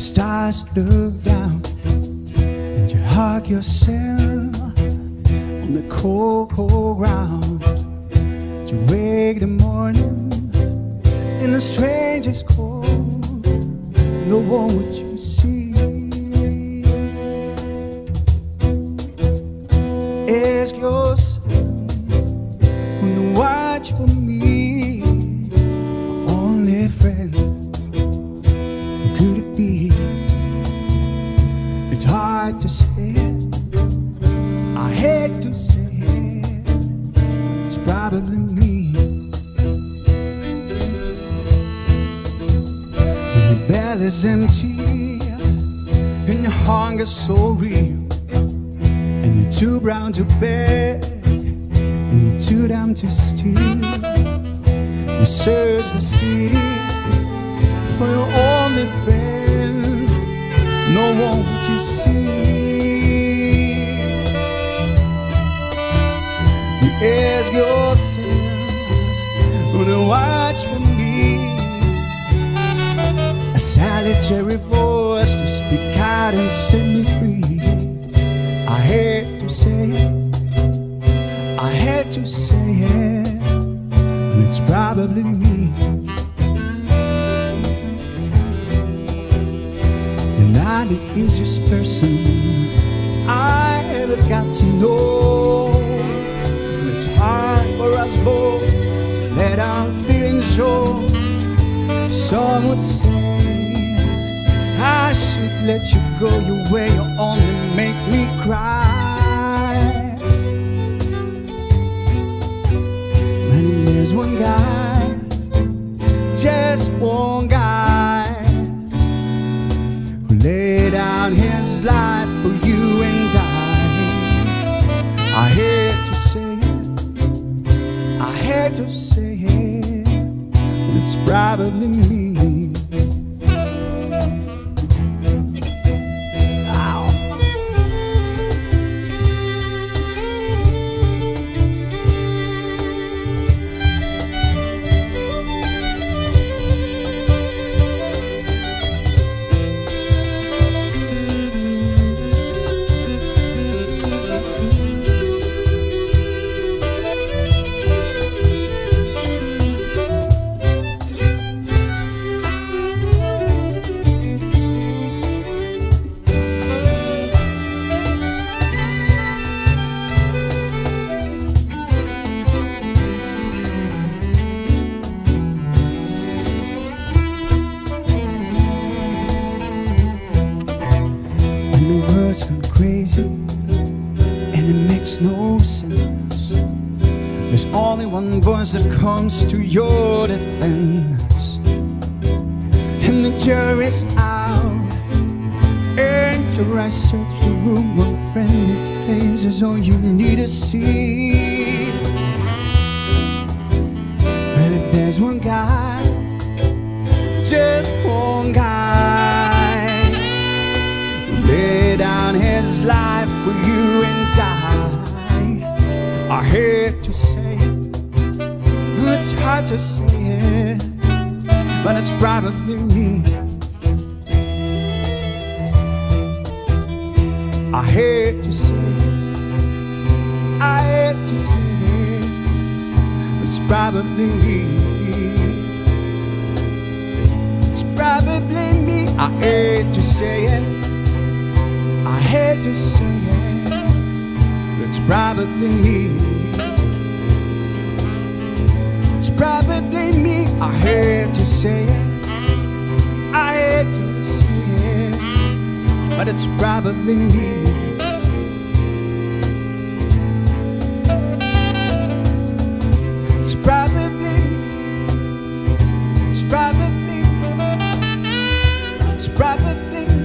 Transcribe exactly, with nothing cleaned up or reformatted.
stars look down and you hug yourself on the cold, cold ground. You wake the morning in a stranger's cold, no one would you see. Ask yourself, wanna watch for me, my only friend. Who could it be? It's hard to say it, I hate to say it, but it's probably me. When your belly's empty and your hunger's so real, and you're too brown to beg, and you're too dumb to steal. You search the city for your only friend, no one would you see. You ask yourself, wanna watch for me, a solitary voice to speak out and set me free. I hate to say it, I hate to say it, and it's probably me. You're not the easiest person I ever got to know. It's hard for us both to let our feelings show. Some would say I should let you go your way, you only make me cry. And there's one guy, just one guy, who laid down his life for you and I. I hate to say it, I hate to say it, but it's probably me. Crazy and it makes no sense. There's only one voice that comes to your defense, and the jury's out and your eyes search the room. One friendly face is all you need to see. Well, if there's one guy, just one guy, lay down his life for you and I. I hate to say it, it's hard to say it, but it's probably me. I hate to say it, I hate to say it, but it's probably me. It's probably me. I hate to say it, I hate to say it, but it's probably me. It's probably me. I hate to say it, I hate to say it, but it's probably me. It's probably me. It's probably me. It's probably me.